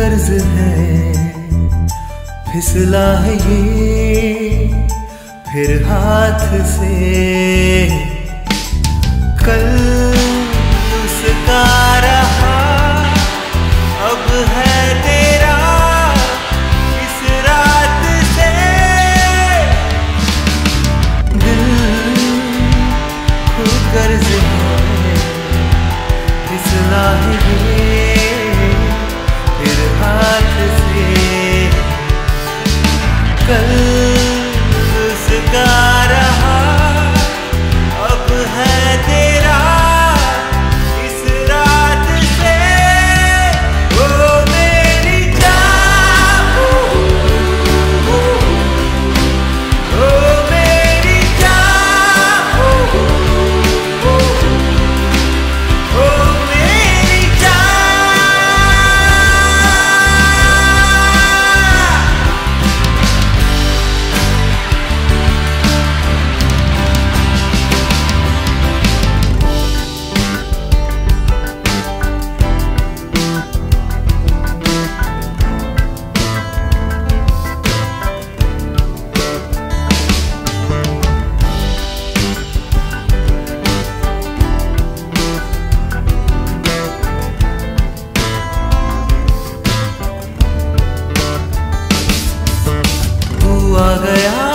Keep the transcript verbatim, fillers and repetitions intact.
कर्ज है, फिसला है ये फिर हाथ से। कल उसका रहा अब है तेरा इस रात से। दिल को कर्ज है, फिसला है ये फिर हाथ से। कल उसका रहा अब है तेरा इस रात से। ओ मेरी जान, ओ मेरी जान, ओ मेरी जान। आ गया